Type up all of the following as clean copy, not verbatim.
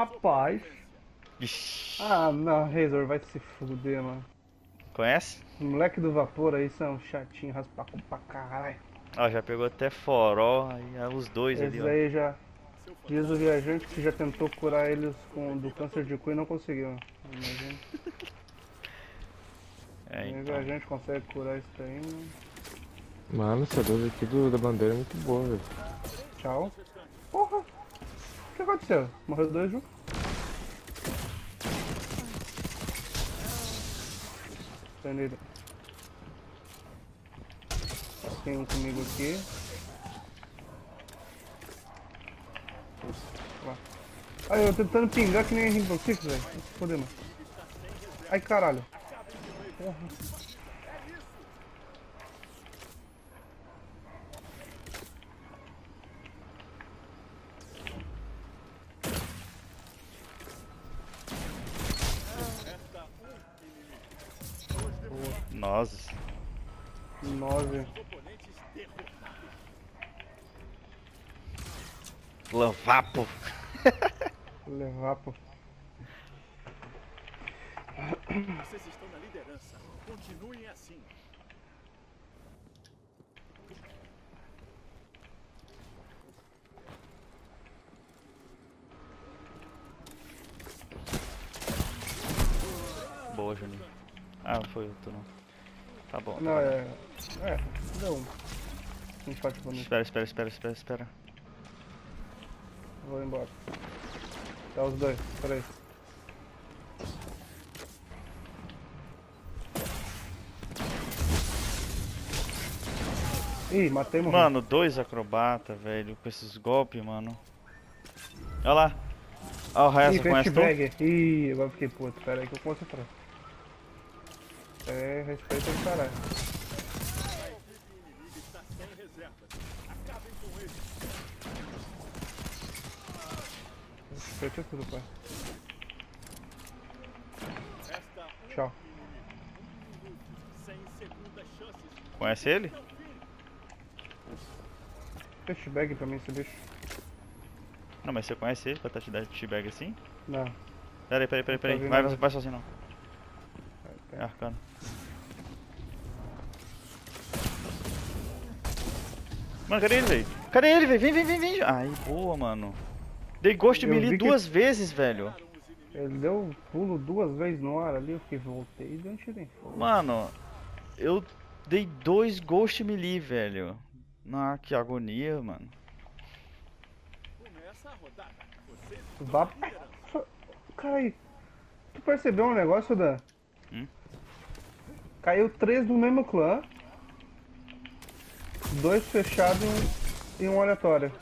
Rapaz. Ixi. Ah, não, Razor, vai se fuder, mano. Conhece? Os moleque do vapor aí são chatinhos, raspacão pra caralho. Ó, já pegou até foró, aí os dois ali, Esses ó. aí já. Diz o viajante que já tentou curar eles do câncer de cu e não conseguiu. Imagina. É, Nem o então. viajante consegue curar isso daí, né? Mano, essa luz aqui da bandeira é muito boa, velho. Tchau. Porra! O que aconteceu? Morreu dois juntos? Entendi. Tem um comigo aqui. Lá. Ai, eu tentando pingar que nem Rainbow Six, velho. Foder, mano. Ai, caralho. Porra. Nozes. 9. Lavapo. Levar, pô. Vocês estão na liderança. Continuem assim. Boa, Juninho. Ah, não foi outro não. Tá bom. Não, Tá bom. deu um. Empate bonito. Espera. Vou embora. Tá os dois, peraí. Ih, matei, morreu. Mano, dois acrobata, velho, com esses golpes, mano. Olha lá. Ó, o resto, Ih, conhece tu? Fastbag. Ih, agora fiquei puto. Pera aí que eu começo atrás. É, respeita o caralho. Respeita tudo, pai. Tchau. Conhece ele? Flashbag pra mim, esse bicho. Não, mas você conhece ele pra tá te dando t-bag assim? Não. Peraí. vendo Vai, nada. vai sozinho não. É arcano. Mano, cadê ele, velho? Cadê ele, velho? Vem. Ai, boa, mano. Dei ghost Eu melee vi que- duas vezes, velho. Ele deu um pulo duas vezes no ar ali, eu fiquei, voltei e dei um tiro em fogo. Mano, eu dei dois ghost melee, velho. Ah, que agonia, mano. Vá. Cara aí. Tu percebeu um negócio, Dan? Caiu 3 do mesmo clã. 2 fechados e um aleatório.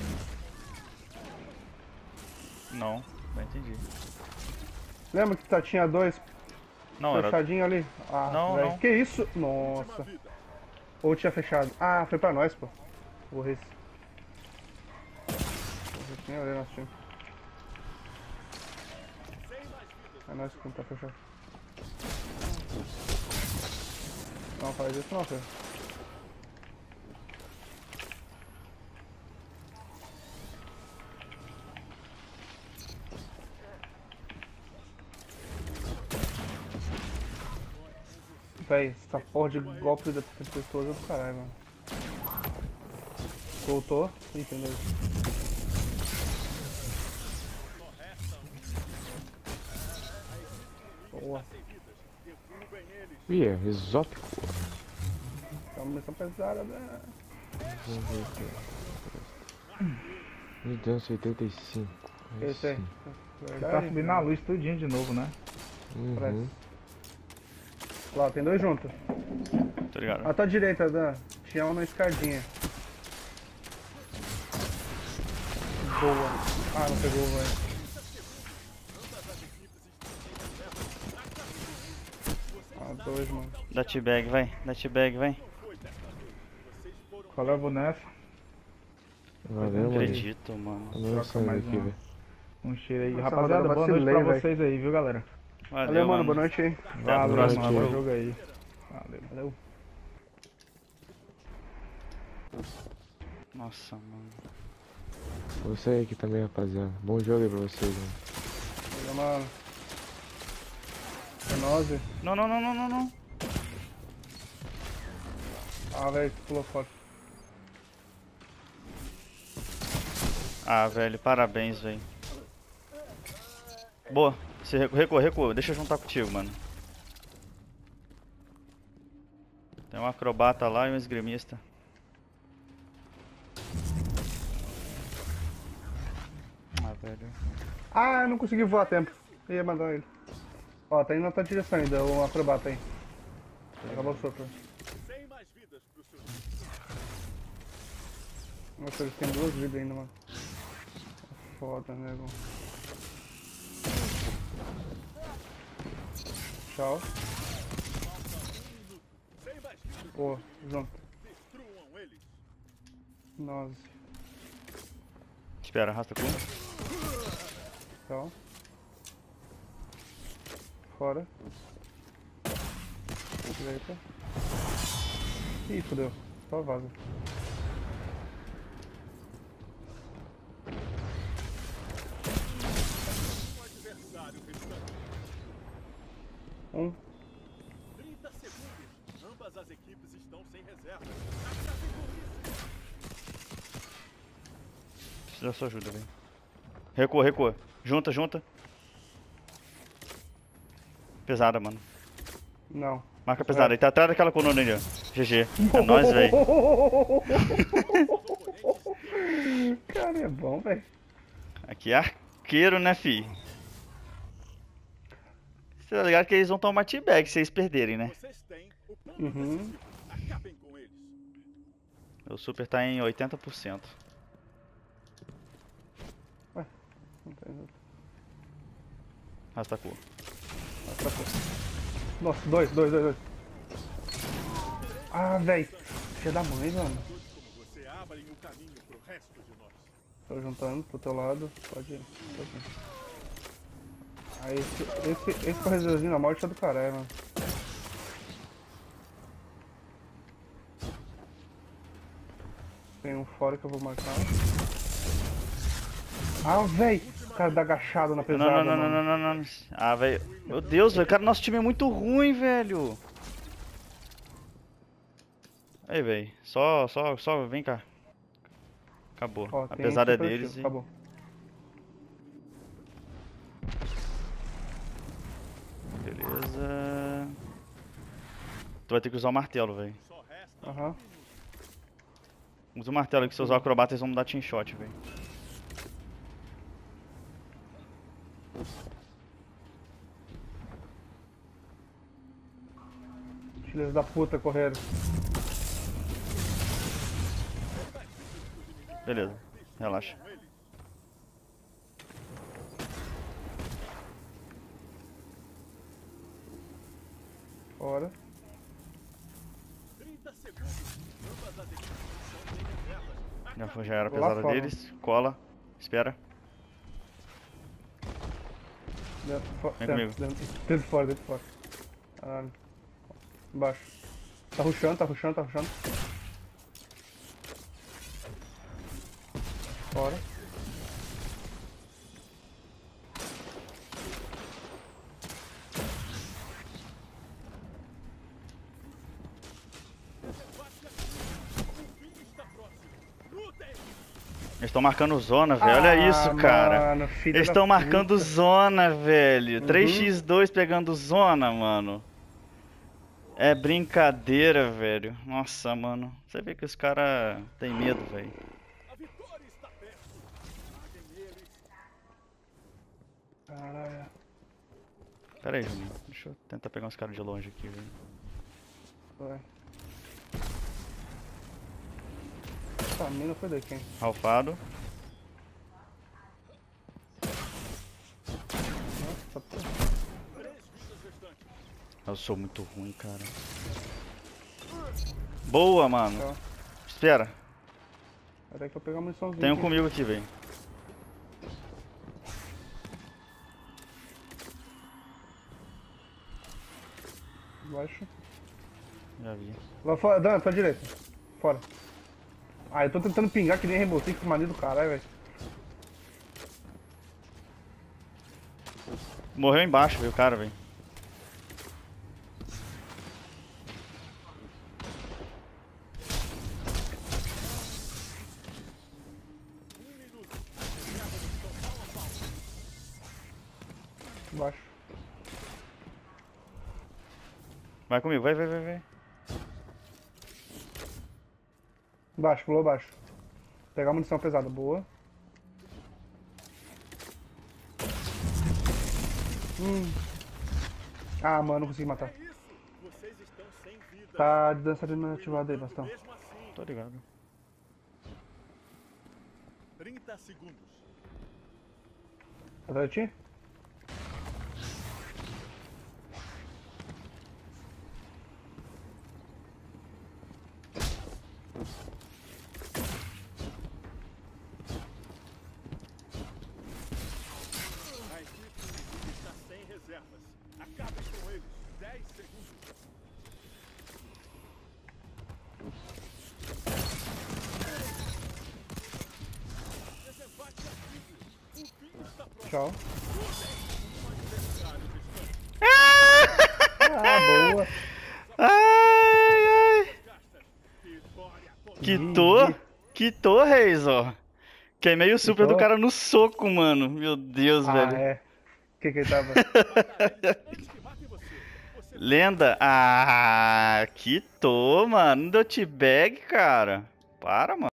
Não entendi. Lembra que tinha 2 Não, era... fechadinhos ali? Ah, Não, velho. não. Que isso? Nossa. Ou tinha fechado. Ah, foi pra nós, pô. Burrice. Eu nem olhei nosso time. É nós que não tá fechado. Não faz isso não, filho. Véi, essa porra de golpe da pessoa é do caralho, mano. Voltou, entendeu? Boa. Ih, é exótico. É uma missão pesada, né? Vamos ver aqui. 1285. Esse aí. Você Verdade? tá subindo a luz tudinho de novo, né? Uhum. Lá, tem 2 juntos. Tô ligado. À tua direita, Dan. Tinha um na escadinha. Boa. Ah, não pegou, velho. Ah, 2, mano. Dá t-bag, vai. Qual é o boneco? Valeu, Não mano. acredito, mano. Olha Troca essa mais aqui, uma. velho. Um cheiro aí. Nossa, Rapaziada, mano, eu boa noite vacilei, pra velho. vocês aí, viu, galera? Valeu, mano. Boa noite aí. Até a Valeu, próxima, mano. Bom bro. jogo aí. Valeu. Valeu. Nossa, mano. Você aí aqui também, rapaziada. Bom jogo aí pra vocês, mano. Pega, mano. É nóis, velho. Não, não, não, não, não, não. Ah, velho, pulou fora. Ah, velho, parabéns, velho. Boa. Você recua, recua. Deixa eu juntar contigo, mano. Tem um acrobata lá e um esgrimista. Ah, velho. Ah, eu não consegui voar a tempo. Eu ia mandar ele. Ó, tá indo na tua direção ainda, o acrobata aí. Acabou o sopro. Sem mais vidas pro seu Nossa, eles têm 2 vidas ainda, mano. Foda, nego. Tchau. sem mais vidas. Pô, junto. Destruam eles. Nossa. Espera, arrasta com. Tchau. Fora. Direita. Ih, fodeu. Só vaza. Um adversário restante. 1. 30 segundos. Ambas as equipes estão sem reserva. Acabem com isso. Preciso da sua ajuda, velho. Recua, recua. Junta, junta. Pesada, mano. Não. Marca pesada. Ele tá atrás daquela coluna ali, ó. GG. É nóis, velho. Cara, é bom, velho. Aqui é arqueiro, né, fi? Você tá ligado que eles vão tomar teabag se eles perderem, né? Vocês têm o ponto Uhum. decisivo. Acabem com eles. O super tá em 80%. Não tem nada. Arrasta cu. Nossa, dois. Ah, velho. Filha da mãe, mano. Como você abrem o caminho pro resto de nós. Tô juntando pro teu lado. Pode ir. Pode ir. Aí esse corredorzinho na morte é do caralho, mano. Tem um fora que eu vou marcar. Ah, véi! O cara dá agachado na pesada, Não, não, não, mano. não, não, não. Ah, velho. Meu Deus, velho. Cara, nosso time é muito ruim, velho. Aí, velho. Só, vem cá. Acabou. Ó, A tem pesada é super deles shield, e... Acabou. Beleza. Tu vai ter que usar o martelo, velho. Só resta Aham. Usa o martelo que se você usar o acrobata eles vão me dar team shot, velho. Filhos da puta correram. Beleza. Relaxa. Fora. 30 segundos. Ambas as equipes estão sem reservas. Já, já era a Vou lá pesada fora. deles. Cola. Espera. Vem comigo. Dentro fora. Caralho. Embaixo. Tá rushando. Fora. Eles estão marcando zona, velho. Olha isso, cara. Mano, filha Eles da estão puta. marcando zona, velho. 3x2 pegando zona, mano. É brincadeira, velho. Nossa, mano. Você vê que os caras têm medo, velho. A vitória está perto. Matem eles. Caralho. Pera aí, Juninho. Deixa eu tentar pegar uns caras de longe aqui, velho. Vai. Essa mina foi daqui, hein? Ralfado. Nossa, tá... 3 vidas restantes. Eu sou muito ruim, cara. Boa, mano. Tá. Espera. Peraí que eu pegar a muniçãozinha. Tem um aqui. comigo aqui, velho. Baixo. Já vi. Lá fora, Dan, tua direita. Fora. Ah, eu tô tentando pingar que nem Rainbow Six, mania do caralho, velho. Morreu embaixo, viu, cara, velho. Embaixo. Vai comigo, vai. Embaixo, pulou abaixo. Pegar munição pesada, boa. Ah, mano, não consegui matar. É isso! Vocês estão sem vida. Tá de dança ativada aí, Bastão. Mesmo assim, Tô ligado. 30 segundos. Atrás de ti? A equipe inimiga está sem reservas. Acabem com eles. 10 segundos. Desempate ativo. O fim está próximo. Tchau. Adversário distante. Ah, boa. Ai, Gastas. Vitória total. Quitou, Reis, ó. Queimei o super do Quitou? cara no soco, mano. Meu Deus, Ah, velho. é. Que ele tava? Antes que matem você. Você Lenda. Ah, quitou, mano. Não deu T-bag, cara. Para, mano.